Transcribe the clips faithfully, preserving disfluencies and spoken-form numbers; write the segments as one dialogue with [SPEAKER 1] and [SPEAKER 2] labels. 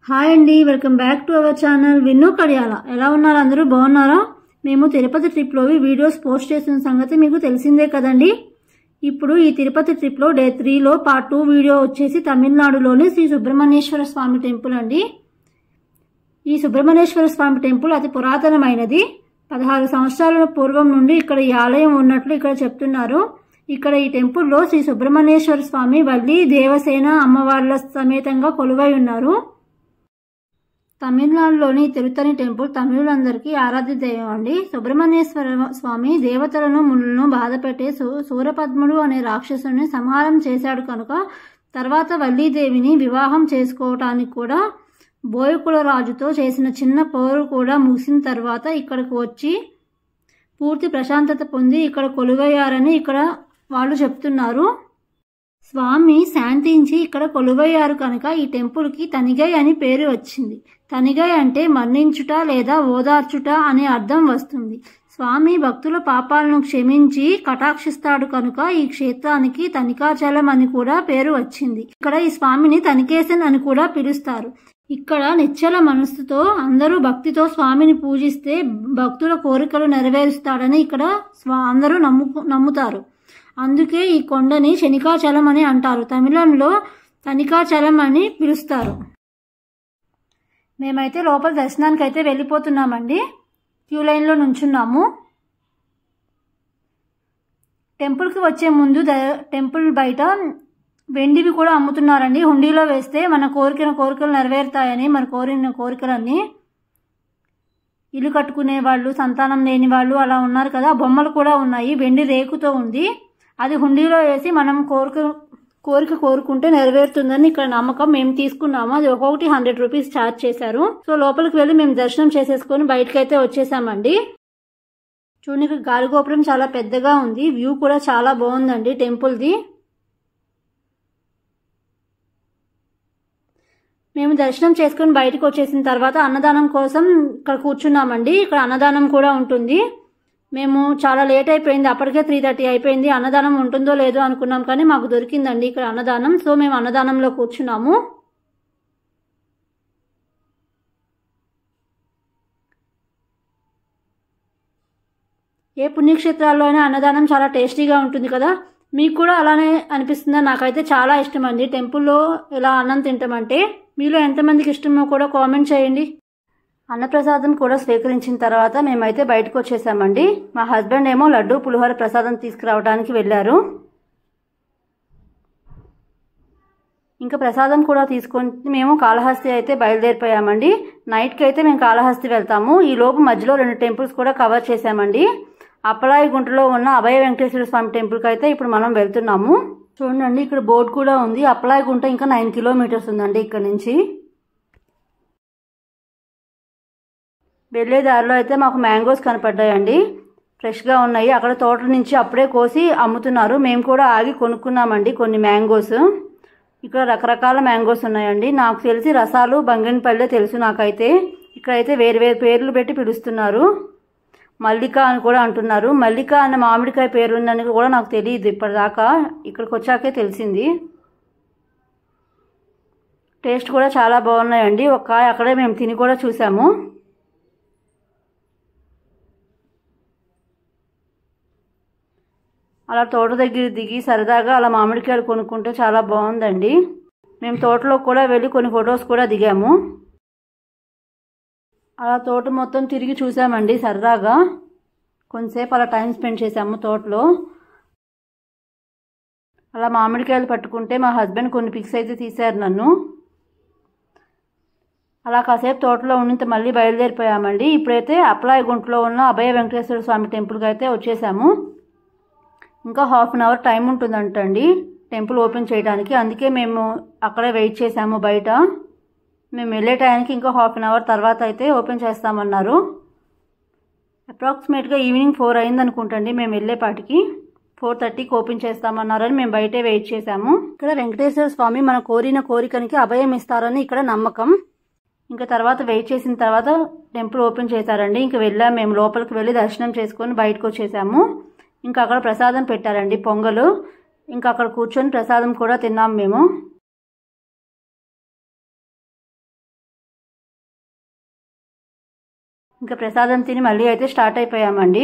[SPEAKER 1] Hi అండి, welcome back to our channel Vinnu Kadiyala. ఎలా ఉన్నారు అందరూ? బాగున్నారా? మేము తిరుపతి ట్రిప్లో వీడియోస్ పోస్ట్ చేసిన సంగతి మీకు తెలిసిందే కదండి. ఇప్పుడు ఈ తిరుపతి ట్రిప్లో డే త్రీలో పార్ట్ టూ వీడియో వచ్చేసి తమిళనాడులోని శ్రీ సుబ్రహ్మణ్యేశ్వర స్వామి టెంపుల్ అండి. ఈ సుబ్రహ్మణ్యేశ్వర స్వామి టెంపుల్ అతి పురాతనమైనది. పదహారు సంవత్సరాల పూర్వం నుండి ఇక్కడ ఈ ఆలయం ఉన్నట్లు ఇక్కడ చెప్తున్నారు. ఇక్కడ ఈ టెంపుల్లో శ్రీ సుబ్రహ్మణ్యేశ్వర స్వామి వల్లి దేవసేన అమ్మవార్ల సమేతంగా కొలువై ఉన్నారు. తమిళనాడులోని తిరుత్తని టెంపుల్ తమిళులందరికీ ఆరాధ్య దైవం అండి. సుబ్రహ్మణ్యేశ్వర స్వామి దేవతలను మునులను బాధపెట్టే సూరపద్ముడు అనే రాక్షసుని సంహారం చేశాడు కనుక తర్వాత వల్లీదేవిని వివాహం చేసుకోవటానికి కూడా బోయకుల రాజుతో చేసిన చిన్న పోరు కూడా ముగిసిన తర్వాత ఇక్కడికి వచ్చి పూర్తి ప్రశాంతత పొంది ఇక్కడ కొలువయ్యారని ఇక్కడ వాళ్ళు చెప్తున్నారు. స్వామి శాంతించి ఇక్కడ కొలువయ్యారు కనుక ఈ టెంపుల్కి తనిగై అని పేరు వచ్చింది. తనిగై అంటే మన్నించుట లేదా ఓదార్చుట అనే అర్థం వస్తుంది. స్వామి భక్తుల పాపాలను క్షమించి కటాక్షిస్తాడు కనుక ఈ క్షేత్రానికి తనికాచలం అని కూడా పేరు వచ్చింది. ఇక్కడ ఈ స్వామిని తనికేశన్ అని కూడా పిలుస్తారు. ఇక్కడ నిశ్చల మనస్సుతో అందరూ భక్తితో స్వామిని పూజిస్తే భక్తుల కోరికలు నెరవేరుస్తాడని ఇక్కడ అందరూ నమ్ము నమ్ముతారు అందుకే ఈ కొండని శనికాచలం అని అంటారు. తమిళంలో తనికాచలం అని పిలుస్తారు. మేమైతే లోపల దర్శనానికి అయితే వెళ్ళిపోతున్నామండి. క్యూ లైన్లో నుంచున్నాము. టెంపుల్కి వచ్చే ముందు టెంపుల్ బయట వెండివి కూడా అమ్ముతున్నారండి. హుండీలో వేస్తే మన కోరికన కోరికలు నెరవేరుతాయని, మన కోరిన కోరికలన్నీ. ఇల్లు కట్టుకునే వాళ్ళు, సంతానం లేని వాళ్ళు అలా ఉన్నారు కదా, బొమ్మలు కూడా ఉన్నాయి. వెండి రేకుతో ఉంది. అది హుండీలో వేసి మనం కోరిక కోరిక కోరుకుంటే నెరవేరుతుందని ఇక్కడ నమ్మకం. మేము తీసుకున్నాము. అది ఒక్కొక్కటి హండ్రెడ్ రూపీస్ ఛార్జ్ చేశారు. సో లోపలికి వెళ్ళి మేము దర్శనం చేసేసుకొని బయటకైతే వచ్చేసామండి. చూడండి, గాలిగోపురం చాలా పెద్దగా ఉంది. వ్యూ కూడా చాలా బాగుందండి టెంపుల్ది. మేము దర్శనం చేసుకుని బయటకు వచ్చేసిన తర్వాత అన్నదానం కోసం ఇక్కడ కూర్చున్నామండి. ఇక్కడ అన్నదానం కూడా ఉంటుంది. మేము చాలా లేట్ అయిపోయింది, అప్పటికే త్రీ థర్టీ అయిపోయింది. అన్నదానం ఉంటుందో లేదో అనుకున్నాం కానీ మాకు దొరికిందండి ఇక్కడ అన్నదానం. సో మేము అన్నదానంలో కూర్చున్నాము. ఏ పుణ్యక్షేత్రాల్లో అయినా అన్నదానం చాలా టేస్టీగా ఉంటుంది కదా. మీకు కూడా అలానే అనిపిస్తుందా? నాకైతే చాలా ఇష్టం అండి టెంపుల్లో ఇలా అన్నం తింటామంటే. మీలో ఎంతమందికి ఇష్టమో కూడా కామెంట్ చేయండి. అన్నప్రసాదం కూడా స్వీకరించిన తర్వాత మేమైతే బయటకు వచ్చేసామండి. మా హస్బెండ్ ఏమో లడ్డు పులిహోర ప్రసాదం తీసుకురావడానికి వెళ్ళారు. ఇంకా ప్రసాదం కూడా తీసుకొని మేము కాళహస్తి అయితే బయలుదేరిపోయామండి. నైట్కి అయితే మేము కాళహస్తి వెళ్తాము. ఈ లోపు మధ్యలో రెండు టెంపుల్స్ కూడా కవర్ చేసామండి. అప్పలాయి గుంటలో ఉన్న అభయ వెంకటేశ్వర స్వామి టెంపుల్కి అయితే ఇప్పుడు మనం వెళ్తున్నాము. చూడండి, ఇక్కడ బోర్డు కూడా ఉంది. అప్పలాయి గుంట ఇంకా నైన్ కిలోమీటర్స్ ఉందండి ఇక్కడ నుంచి. వెళ్ళే దారిలో అయితే మాకు మ్యాంగోస్ కనపడ్డాయండి. ఫ్రెష్గా ఉన్నాయి. అక్కడ తోటల నుంచి అప్పుడే కోసి అమ్ముతున్నారు. మేము కూడా ఆగి కొనుక్కున్నామండి కొన్ని మ్యాంగోస్. ఇక్కడ రకరకాల మ్యాంగోస్ ఉన్నాయండి. నాకు తెలిసి రసాలు బంగినపల్లె తెలుసు నాకైతే. ఇక్కడైతే వేరు వేరు పేర్లు పెట్టి పిలుస్తున్నారు. మల్లిక అని కూడా అంటున్నారు. మల్లిక అన్న మామిడికాయ పేరు ఉందని కూడా నాకు తెలియదు ఇప్పటిదాకా. ఇక్కడికి వచ్చాకే తెలిసింది. టేస్ట్ కూడా చాలా బాగున్నాయండి. ఒక కాయ అక్కడే మేము తిని కూడా చూసాము. అలా తోట దగ్గర దిగి సరదాగా అలా మామిడికాయలు కొనుక్కుంటే చాలా బాగుందండి. మేము తోటలో కూడా వెళ్ళి కొన్ని ఫొటోస్ కూడా దిగాము. అలా తోట మొత్తం తిరిగి చూసామండి సరదాగా. కొంతసేపు అలా టైం స్పెండ్ చేసాము తోటలో. అలా మామిడికాయలు పట్టుకుంటే మా హస్బెండ్ కొన్ని పిక్స్ అయితే తీశారు నన్ను. అలా కాసేపు తోటలో ఉన్నంత మళ్ళీ బయలుదేరిపోయామండి. ఇప్పుడైతే అప్పలాయి గుంటలో ఉన్న అభయ వెంకటేశ్వర స్వామి టెంపుల్కి అయితే వచ్చేసాము. ఇంకా హాఫ్ అన్ అవర్ టైం ఉంటుందంటండి టెంపుల్ ఓపెన్ చేయడానికి. అందుకే మేము అక్కడే వెయిట్ చేసాము బయట. మేము వెళ్ళే టైంకి ఇంకా హాఫ్ అన్ అవర్ తర్వాత అయితే ఓపెన్ చేస్తామన్నారు. అప్రాక్సిమేట్గా ఈవినింగ్ ఫోర్ అయింది అనుకుంటండి మేము వెళ్ళేపాటికి. ఫోర్ థర్టీకి ఓపెన్ చేస్తామన్నారని మేము బయటే వెయిట్ చేసాము. ఇక్కడ వెంకటేశ్వర స్వామి మన కోరిన కోరికనికి అభయం ఇస్తారని ఇక్కడ నమ్మకం. ఇంకా తర్వాత వెయిట్ చేసిన తర్వాత టెంపుల్ ఓపెన్ చేశారండి. ఇంకా వెళ్ళాము. మేము లోపలికి వెళ్ళి దర్శనం చేసుకొని బయటకు వచ్చేసాము. ఇంకా అక్కడ ప్రసాదం పెట్టారండి, పొంగలు. ఇంకా అక్కడ కూర్చొని ప్రసాదం కూడా తిన్నాము మేము. ఇంకా ప్రసాదం తిని మళ్ళీ అయితే స్టార్ట్ అయిపోయామండి.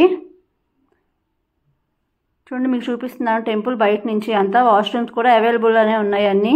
[SPEAKER 1] చూడండి మీకు చూపిస్తున్నాను టెంపుల్ బయట నుంచి అంతా. వాష్రూమ్స్ కూడా అవైలబుల్ అనే ఉన్నాయి అన్నీ.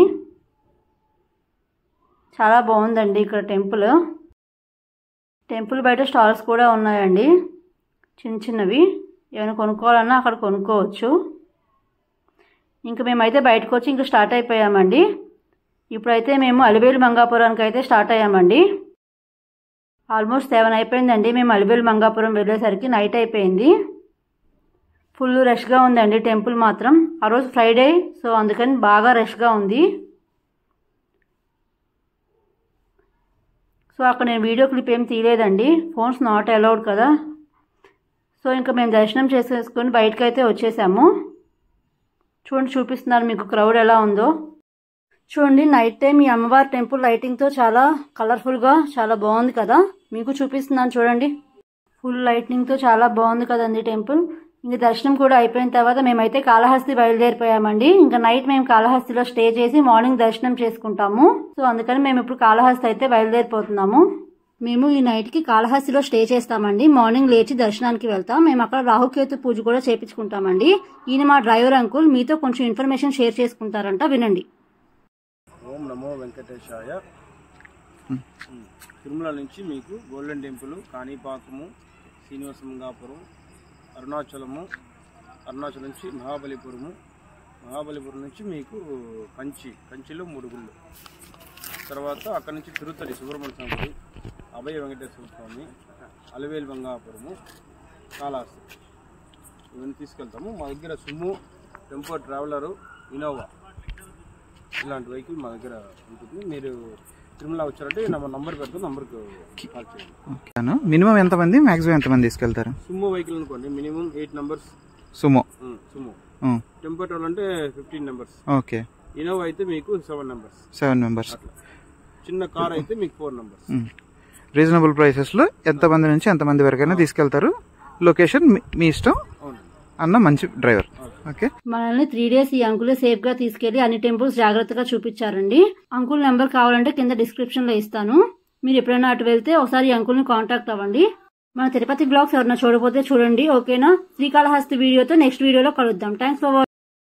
[SPEAKER 1] చాలా బాగుందండి ఇక్కడ టెంపుల్. టెంపుల్ బయట స్టాల్స్ కూడా ఉన్నాయండి చిన్న చిన్నవి. ఏమైనా కొనుక్కోవాలన్నా అక్కడ కొనుక్కోవచ్చు. ఇంకా మేమైతే బయటకు వచ్చి ఇంకా స్టార్ట్ అయిపోయామండి. ఇప్పుడైతే మేము అలివేలు మంగాపురానికి అయితే స్టార్ట్ అయ్యామండి. ఆల్మోస్ట్ సెవెన్ అయిపోయిందండి మేము అలివేలు మంగాపురం వెళ్ళేసరికి. నైట్ అయిపోయింది. ఫుల్ రష్గా ఉందండి టెంపుల్ మాత్రం. ఆ రోజు ఫ్రైడే, సో అందుకని బాగా రష్గా ఉంది. సో అక్కడ నేను వీడియో క్లిప్ ఏం తీయలేదండి, ఫోన్స్ నాట్ అలౌడ్ కదా. సో ఇంకా మేము దర్శనం చేసేసుకొని బయటకు అయితే వచ్చేసాము. చూడండి చూపిస్తున్నారు మీకు క్రౌడ్ ఎలా ఉందో. చూడండి నైట్ టైం ఈ అమ్మవారి టెంపుల్ లైటింగ్తో చాలా కలర్ఫుల్గా చాలా బాగుంది కదా. మీకు చూపిస్తున్నాను చూడండి. ఫుల్ లైటింగ్తో చాలా బాగుంది కదండి టెంపుల్. ఇంక దర్శనం కూడా అయిపోయిన తర్వాత మేమైతే కాళహస్తి బయలుదేరిపోయామండి. ఇంకా నైట్ మేము కాళహస్తిలో స్టే చేసి మార్నింగ్ దర్శనం చేసుకుంటాము. సో అందుకని మేము ఇప్పుడు కాళహస్తి అయితే బయలుదేరిపోతున్నాము. మేము ఈ నైట్కి కాళహస్తిలో స్టే చేస్తామండి. మార్నింగ్ లేచి దర్శనానికి వెళ్తాం. మేము అక్కడ రాహుకేతు పూజ కూడా చేయించుకుంటామండి. ఈయన మా డ్రైవర్ అంకుల్ మీతో కొంచెం ఇన్ఫర్మేషన్ షేర్ చేసుకుంటారంట, వినండి.
[SPEAKER 2] ఓం నమో వెంకటేశాయ. తిరుమల నుంచి మీకు గోల్డెన్ టెంపుల్, కాణిపాకము, శ్రీనివాస మంగాపురం, అరుణాచలము, అరుణాచలం నుంచి మహాబలిపురము, మహాబలిపురం నుంచి మీకు కంచి, కంచిలో మూడు గుళ్ళు, తర్వాత అక్కడ నుంచి తిరుత్తడి సుబ్రహ్మణ్య స్వామి, అభయ వెంకటేశ్వర స్వామి, అలివేలు మంగాపురము, కాళహస్తి ఇవన్నీ తీసుకెళ్తాము. మా దగ్గర సుమో, టెంపో ట్రావెలరు, ఇనోవా ఇలాంటి వెహికల్ మా దగ్గర ఉంటుంది. మీరు తిరుమల వచ్చారంటే నా నంబర్ పెడతాను, నంబర్కి కాల్ చేయండి.
[SPEAKER 3] మినిమం ఎంతమంది, మాక్సిమం ఎంతమంది తీసుకెళ్తారు?
[SPEAKER 2] సుమో వెహికల్ అనుకోండి minimum eight numbers.
[SPEAKER 3] Sumo
[SPEAKER 2] Sumo tempo travel అంటే ఫిఫ్టీన్ నంబర్స్.
[SPEAKER 3] ఓకే.
[SPEAKER 2] ఇనోవా అయితే మీకు సెవెన్ నంబర్స్.
[SPEAKER 3] Seven members.
[SPEAKER 2] చిన్న కార్ అయితే మీకు ఫోర్ నంబర్స్.
[SPEAKER 3] రీజనబుల్ ప్రైసెస్లో ఎంతమంది నుంచి ఎంతమంది వరకైనా తీసుకెళ్తారు. లొకేషన్ మీ ఇష్టం అన్న మంచి డ్రైవర్. ఓకే.
[SPEAKER 1] మనల్ని త్రీ డేస్ ఈ అంకుల్ సేఫ్ గా తీసుకెళ్లి అన్ని టెంపుల్స్ జాగ్రత్తగా చూపించారండి. అంకుల్ నెంబర్ కావాలంటే కింద డిస్క్రిప్షన్ లో ఇస్తాను. మీరు ఎప్పుడైనా అటు వెళ్తే ఒకసారి ఈ అంకుల్ ని కాంటాక్ట్ అవ్వండి. మన తిరుపతి బ్లాగ్స్ ఎవరైనా చూడకపోతే చూడండి. ఓకేనా. శ్రీకాళహస్తి వీడియోతో నెక్స్ట్ వీడియోలో కలుద్దాం. Thanks for watching.